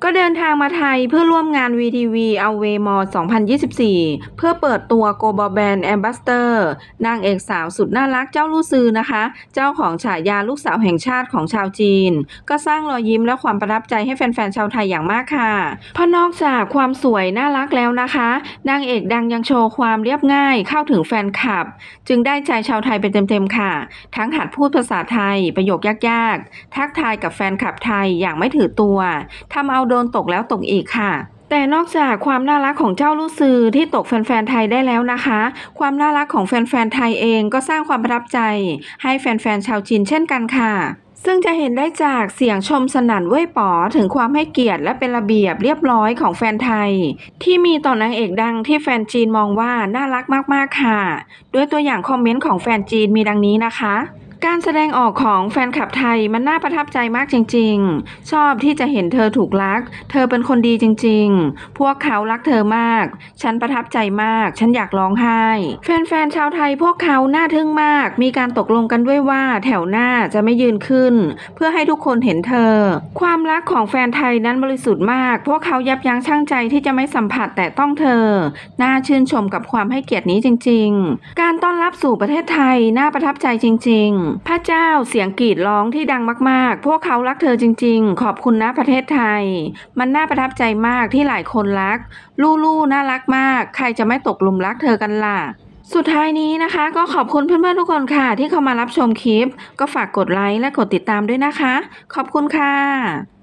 ก็เดินทางมาไทยเพื่อร่วมงาน VTV Away Mall 2024 เพื่อเปิดตัว Global Brand Ambassador นางเอกสาวสุดน่ารักเจ้าลู่ซือนะคะ เจ้าของฉายาลูกสาวแห่งชาติของชาวจีน ก็สร้างรอยยิ้มและความประทับใจให้แฟนๆชาวไทยอย่างมากค่ะเพราะนอกจากความสวยน่ารักแล้วนะคะนางเอกดังยังโชว์ความเรียบง่ายเข้าถึงแฟนคลับจึงได้ใจชาวไทยไปเต็มๆค่ะทั้งหัดพูดภาษาไทยประโยคยากๆทักทายกับแฟนคลับไทยอย่างไม่ถือตัวทำเอาโดนตกแล้วตกอีกค่ะแต่นอกจากความน่ารักของเจ้าลู่ซือที่ตกแฟนๆไทยได้แล้วนะคะความน่ารักของแฟนๆไทยเองก็สร้างความประทับใจให้แฟนๆชาวจีนเช่นกันค่ะซึ่งจะเห็นได้จากเสียงชมสนั่นเว่ยป๋อถึงความให้เกียรติและเป็นระเบียบเรียบร้อยของแฟนไทยที่มีต่อนางเอกดังที่แฟนจีนมองว่าน่ารักมากๆค่ะด้วยตัวอย่างคอมเมนต์ของแฟนจีนมีดังนี้นะคะการแสดงออกของแฟนคลับไทยมันน่าประทับใจมากจริงๆชอบที่จะเห็นเธอถูกรักเธอเป็นคนดีจริงๆพวกเขารักเธอมากฉันประทับใจมากฉันอยากร้องไห้แฟนๆชาวไทยพวกเขาน่าทึ่งมากมีการตกลงกันด้วยว่าแถวหน้าจะไม่ยืนขึ้นเพื่อให้ทุกคนเห็นเธอความรักของแฟนไทยนั้นบริสุทธิ์มากพวกเขายับยั้งชั่งใจที่จะไม่สัมผัสแต่ต้องเธอน่าชื่นชมกับความให้เกียรตินี้จริงๆการต้อนรับสู่ประเทศไทยน่าประทับใจจริงๆพระเจ้าเสียงกรีดร้องที่ดังมากๆพวกเขารักเธอจริงๆขอบคุณนะประเทศไทยมันน่าประทับใจมากที่หลายคนรักลู่น่ารักมากใครจะไม่ตกหลุมรักเธอกันล่ะสุดท้ายนี้นะคะก็ขอบคุณเพื่อนๆทุกคนค่ะที่เข้ามารับชมคลิปก็ฝากกดไลค์และกดติดตามด้วยนะคะขอบคุณค่ะ